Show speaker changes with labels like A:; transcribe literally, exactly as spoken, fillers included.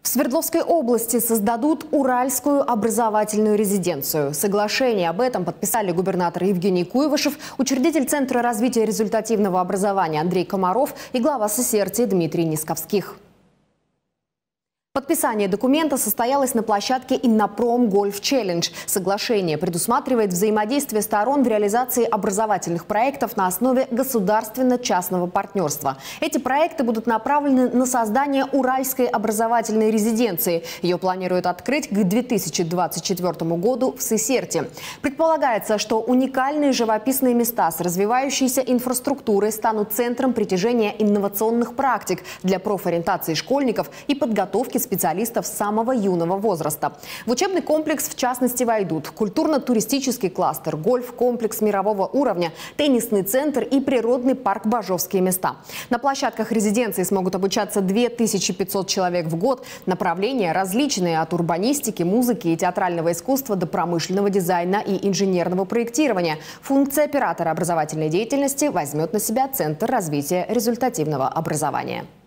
A: В Свердловской области создадут Уральскую образовательную резиденцию. Соглашение об этом подписали губернатор Евгений Куйвышев, учредитель Центра развития результативного образования Андрей Комаров и глава СССР Дмитрий Нисковских. Подписание документа состоялось на площадке «Иннопром Гольф Челлендж». Соглашение предусматривает взаимодействие сторон в реализации образовательных проектов на основе государственно-частного партнерства. Эти проекты будут направлены на создание Уральской образовательной резиденции. Ее планируют открыть к две тысячи двадцать четвёртому году в Сысерте. Предполагается, что уникальные живописные места с развивающейся инфраструктурой станут центром притяжения инновационных практик для профориентации школьников и подготовки специалистов с самого юного возраста. В учебный комплекс, в частности, войдут культурно-туристический кластер, гольф-комплекс мирового уровня, теннисный центр и природный парк «Бажовские места». На площадках резиденции смогут обучаться две тысячи пятьсот человек в год. Направления различные – от урбанистики, музыки и театрального искусства до промышленного дизайна и инженерного проектирования. Функция оператора образовательной деятельности возьмет на себя Центр развития результативного образования.